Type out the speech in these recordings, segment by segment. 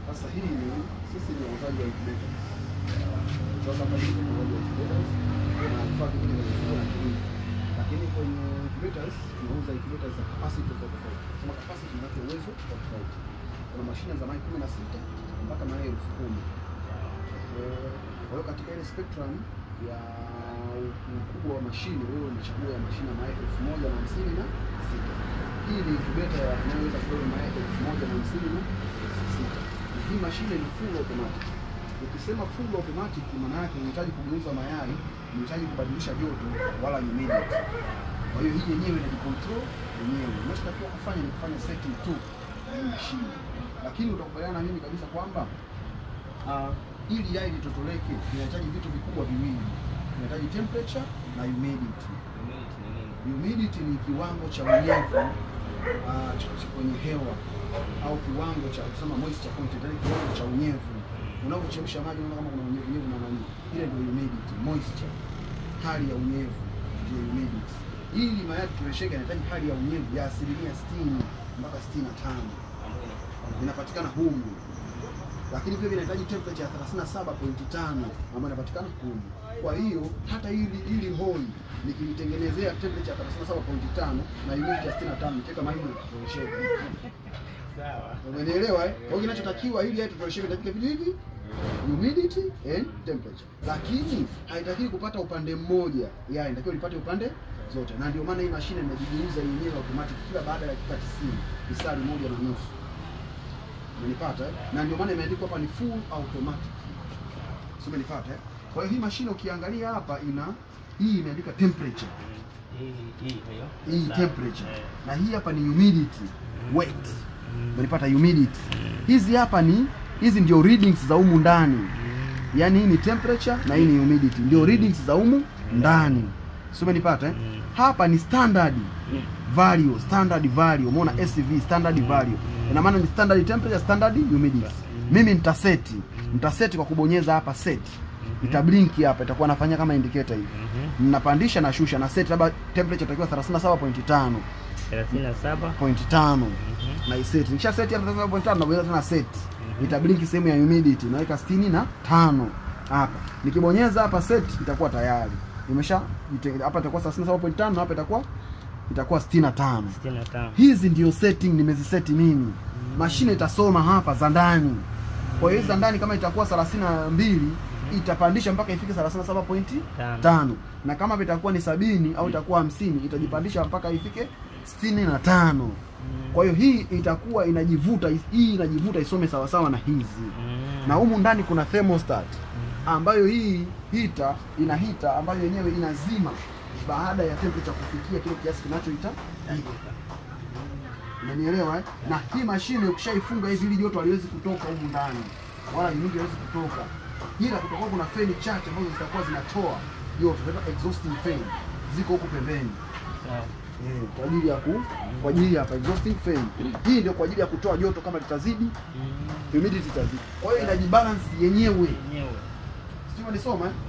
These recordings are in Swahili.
Sasa hii sisi ni wauzaji wa incubators. Tunauza pamoja na wauzaji wa incubators na vifaa vingine vya mifugo na kilimo. Lakini kwenye incubators tunauza incubators za capacity tofauti. Kama capacity ni uwezo tofauti. Kuna mashine za mayai 16 mpaka mayai 10,000. Kwa hiyo katika ile spectrum ya ukubwa wa mashine, wewe umechagua ya mashine mayai 1056. Hii ni incubator inayoweza kubeba mayai 1056. Hii mashine ni full automatic. Ukisema full automatic maana yake unahitaji kugeuza mayai, unahitaji kubadilisha joto wala humidity. Kwa hiyo hii yenyewe inajicontrol yenyewe. Unachotakiwa kufanya ni kufanya setting tu ya mashine. Lakini utakubaliana na mimi kabisa kwamba ili yai litotoleke inahitaji vitu vikubwa viwili. Inahitaji temperature na humidity. Humidity ni kiwango cha unyevu kwenye hewa au kiwango cha kusema moisture content, yani kiwango cha unyevu. Unapochemsha maji unaona kama kuna unyevu na nani. Ile ndio humidity, moisture. Hali ya unyevu ndio humidity. Ili mayai tutolesheke inahitaji hali ya unyevu ya 60% mpaka 65. Inapatikana humu. Lakini pia inahitaji temperature ya 37.5 ambayo inapatikana humu. Kwa hiyo hata hili hoi nikitengenezea temperature ya 37.5 na humidity ya 65 nikiweka maji tutolesheke. Sawa. Umeelewa eh? Kwa hiyo kinachotakiwa ili yai tutolesheke inatakiwa vitu hivi, humidity and temperature. Lakini haitakiwi kupata upande mmoja, yai inatakiwa lipate upande zote. Na ndio maana hii mashine inajigeuza yenyewe automatic kila baada ya dakika 90, lisali 1.5. Umenipata eh? Na ndio maana imeandikwa hapa ni full automatic. Sio, umenipata eh? Kwa hiyo hii mashine ukiangalia hapa hii imeandika temperature. Hii temperature. Na hii hapa ni humidity, weight. Umenipata, humidity. Hizi ndio readings za humu ndani. Yaani hii ni temperature na hii ni humidity. Ndio readings za humu ndani. Sio, umenipata eh? Hapa ni standard value. Umeona SV standard value. Ina maana ni standard temperature, standard humidity. Mimi nitaseti kwa kubonyeza hapa set. Itablink hapa, itakuwa nafanya kama indicator hivi. Ninapandisha na shusha na set, labda temperature itakuwa 37.5. 37.5. Na iset. Nikisha set ya 37.5 na bonyeza tena set. Itablink sehemu ya humidity, naweka 65 hapa. Nikibonyeza hapa set itakuwa tayari. Hapa itakuwa 37.5 na hapa itakuwa 65. Hizi ndio setting nimeziseti mimi. Mashine itasoma hapa za ndani. Kwa hiyo za ndani kama itakuwa 32 itapandisha mpaka ifike 37.5. Na kama itakuwa ni 70 au itakuwa 50 itajipandisha mpaka ifike 65. Kwa hiyo hii itakuwa inajivuta isome sawa sawa na hizi. Na humu ndani kuna thermostat ambayo hii ina hita ambayo yenyewe inazima baada ya temperature kufikia kile kiasi kinachoita. Unanielewa eh? Na hii mashine ukishaifunga hivi ili joto haliwezi kutoka humu ndani wala humidity haiwezi kutoka. Ila kutakuwa kuna feni chache ambazo zitakuwa zinatoa joto, tunaita exhausting fan. Ziko huko pembeni. Sawa. Kwa ajili ya exhausting fan. Hii ndio kwa ajili ya kutoa joto kama litazidi, humidity itazidi. Kwa hiyo inajibalance yenyewe. Sio nisoma eh?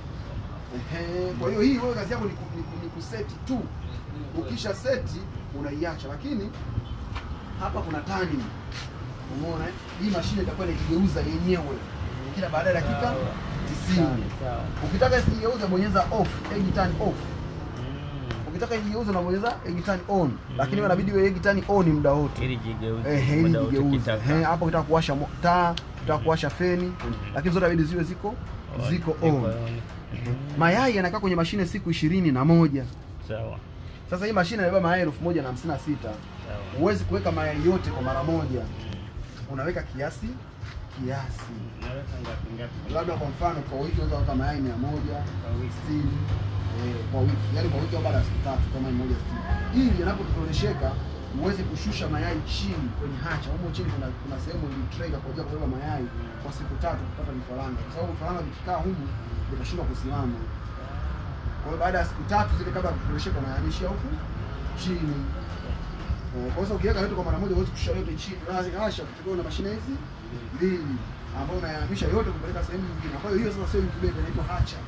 Kwa hiyo hii wewe kazi yako ni kuseti tu. Ukisha seti unaiacha, lakini hapa kuna turning. Umeona eh? Hii mashine itakuwa inajigeuza yenyewe kila baada ya dakika 90. Ukitaka isijigeuze bonyeza off, egg turn off. Ukitaka ijigeuze unabonyeza egg turn on. Lakini inabidi wewe egg turn on muda wote. Ili jigeuze. Hapo ukitaka kuwasha taa, ukitaka kuwasha feni, lakini zote inabidi ziwe ziko on. Mayai yanakaa kwenye mashine siku 21. Sawa. Sasa hii mashine inabeba mayai 1056. Huwezi kuweka mayai yote kwa mara moja. Unaweka kiasi. Unaweka ngapi? Labda kwa mfano kwa wiki unaweza kuweka mayai 100 kwa wiki. Kwa wiki. Yaani kwa wiki au baada ya siku 3 kama 160. Ili yanapotolesheka uweze kushusha mayai chini kwenye hacha. Huko chini kuna sehemu ni tray kwa ajili ya kubeba mayai kwa siku 3 kupata vifaranga. Kwa sababu vifaranga vikikaa huko vitashindwa kusimama. Kwa hiyo baada ya siku 3 zile kabla kutolesheka mayai huko chini. Kwa sababu ukiweka yote kwa mara moja huwezi kushusha yote chini. Unazikasha kutoka na mashine hizi mbili ambayo unayahamisha yote kupeleka sehemu nyingine. Kwa hiyo sasa sio incubator, inaitwa hacha.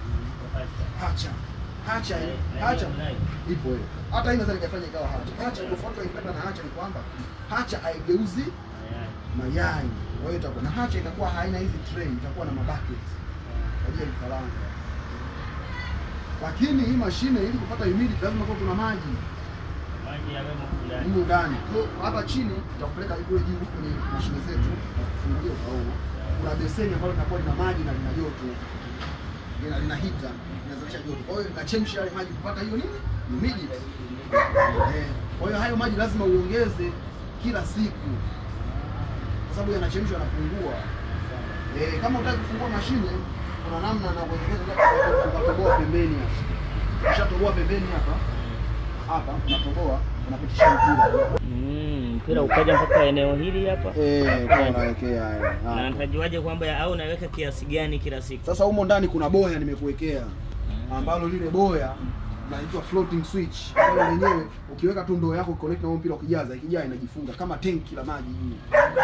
Hacha ipo hiyo. Hata hii naweza nikafanya ikawa hacha. Hacha tofauti na incubator na hacha ni kwamba hacha haigeuzi mayai. Kwa hiyo itakuwa na hacha, itakuwa haina hizi tray, itakuwa na mabucket kwa ajili ya vifaranga. Lakini hii mashine ili kupata humidity lazima kuwa kuna maji. Maji yawemo ndani. Huko ndani. Kwa hapa chini tutakupeleka kule juu kwenye mashine zetu na kufungulia utaona. Kuna beseni ambalo linakuwa lina maji na lina joto. Lina hita, linazalisha joto. Kwa hiyo linachemsha yale maji kupata hiyo nini? Humidity. Kwa hiyo hayo maji lazima uongeze kila siku. Kwa sababu yanachemshwa na kupungua. Kama unataka kufungua mashine kuna namna na kuongeza unatoboa pembeni hapa. Ukishatoboa pembeni hapa unatoboa, unapitisha mpira. Mpira ukaja mpaka eneo hili hapa. Unawekea haya. Na nitajuaje kwamba au unaweka kiasi gani kila siku? Sasa humo ndani kuna boya nimekuwekea. Ambalo lile boya inaitwa floating switch. Kwa lenyewe ukiweka tu ndoo yako connect na huo mpira ukijaa inajifunga kama tanki la maji juu.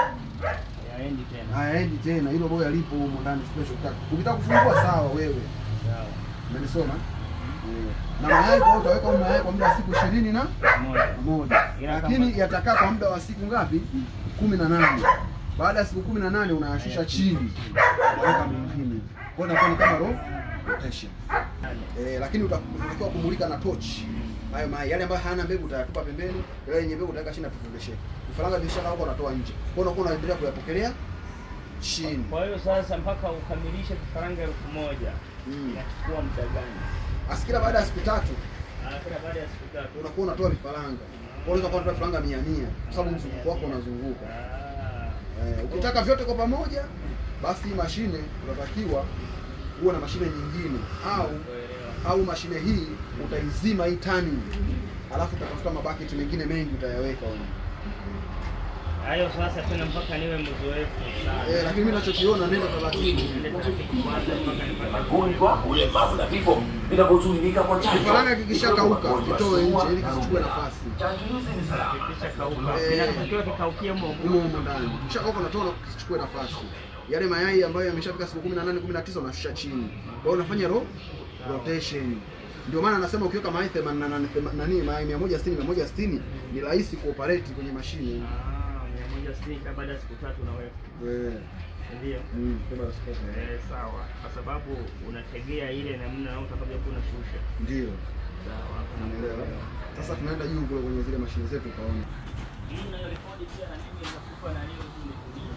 Haendi tena. Hilo boya lipo humo ndani special. Ukitaka kufungua sawa wewe. Sawa. Umenisoma? Na mayai kwa utaweka mayai kwa muda wa siku 21. Lakini yatakaa kwa muda wa siku ngapi? 18. Baada ya siku 18 unayashusha chini. Unaweka mengine. Kwa hiyo inakuwa kama rotation. Lakini utakiwa kumulika na torch. Hayo mayai yale ambayo hayana mbegu utayatupa pembeni, yale yenye mbegu utaweka chini na kutotoleshea. Vifaranga vishaka huko unatoa nje. Kwa hiyo unakuwa unaendelea kuyapokelea chini. Kwa hiyo sasa mpaka ukamilishe vifaranga 1000 inachukua muda gani? Asikila baada ya siku 3. Kila baada ya siku 3 unakuwa unatoa vifaranga. Unaweza kutoa vifaranga 100 kwa sababu mzunguko wako unazunguka. Ukitaka vyote kwa pamoja basi hii mashine unatakiwa uwe na mashine nyingine au mashine hii utaizima hii turning. Alafu utatafuta mabaketi mengine mengi utayaweka huko. Hayo sasa tena mpaka niwe mzoefu sana. Lakini mimi ninachokiona nenda taratibu. Magonjwa, ulemavu na vifo vinavyozuilika kwa chanjo. Vifaranga kikishakauka kitoe nje ili kisichukue nafasi. Chanjo hizi ni salama. Kikishakauka inatakiwa kikaukie humo ndani. Kishakauka unatoa kisichukue nafasi. Yale mayai ambayo yameshafika siku 18 19 unashusha chini. Kwa hiyo unafanya rotation. Ndio maana anasema ukiweka mayai 88 mayai 160 ni rahisi kuoperate kwenye mashine. 160 baada ya siku 3 unaweka. Ndio. Baada ya siku 3. Sawa. Kwa sababu unategea ile namna au utakavyokuwa unashusha. Ndio. Sawa. Unaelewa? Sasa tunaenda juu kule kwenye zile mashine zetu kaona. Hii nayo rekodi pia na mimi nitakupa na leo tu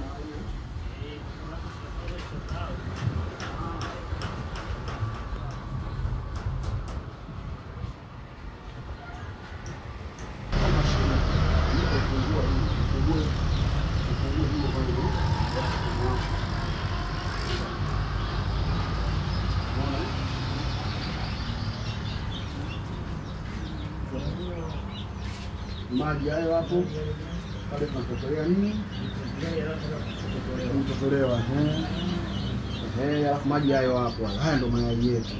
maji hayo hapo pale tunatotolea nini? Tunatotolewa. Alafu maji hayo hapo. Haya ndio mayai yetu.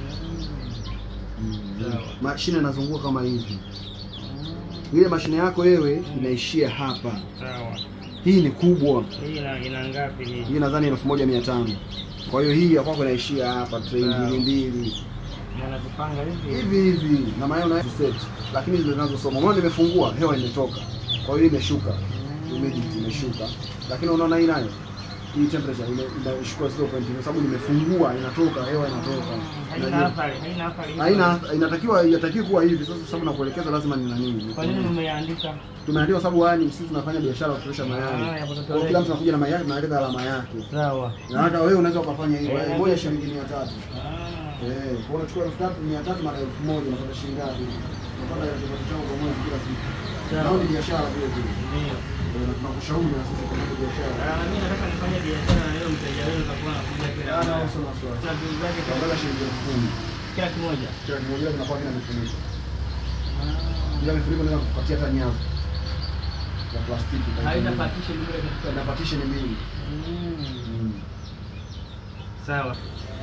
Mashine inazunguka kama hivi. Ile mashine yako wewe inaishia hapa. Sawa. Hii ni kubwa. Hii ina ngapi hii? Hii nadhani 1500. Kwa hiyo hii ya kwako inaishia hapa tray mbili. Unazipanga hivi na mayai una set. Lakini zile zinazosoma mwana nimefungua hewa imetoka. Kwa hiyo imeshuka. Humidity imeshuka. Lakini unaona hii nayo hii temperature inashuka 0.2 kwa sababu nimefungua inatoka hewa inatoka. Haina inatakiwa kuwa hivi. Sasa sababu nakuelekeza lazima ni nini. Kwa nini umeandika? Tumeandika sababu yani sisi tunafanya biashara ya kutolesha mayai. Kwa kila mtu anakuja na mayai tunaweka alama yake. Sawa. Na hata wewe unaweza ukafanya hivyo. Moja shilingi 300. Kwa unachukua 300 mara 1000 unapata shilingi ngapi? Unapata kipato chako kwa mwezi kila siku. Nao ni biashara vile vile. Ndio. Na tunakushauri na sisi kwa biashara. Mimi nataka nifanye biashara na leo mteja wenu atakuwa anakuja kila. Sawa. Tunabiuzaje kwa shilingi 10,000. kila kimoja? Kila kimoja kinakuwa kina mifuniko. Kila mifuniko unaweza kupatia hata nyavu ya plastiki. Haina partition ile kitu. Na partition mbili. Sawa.